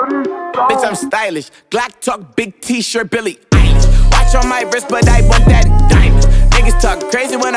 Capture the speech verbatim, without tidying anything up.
Bitch, I'm stylish. Glock talk, big t-shirt, Billy Eilish. Watch on my wrist, but I want that diamond. Niggas talk crazy when I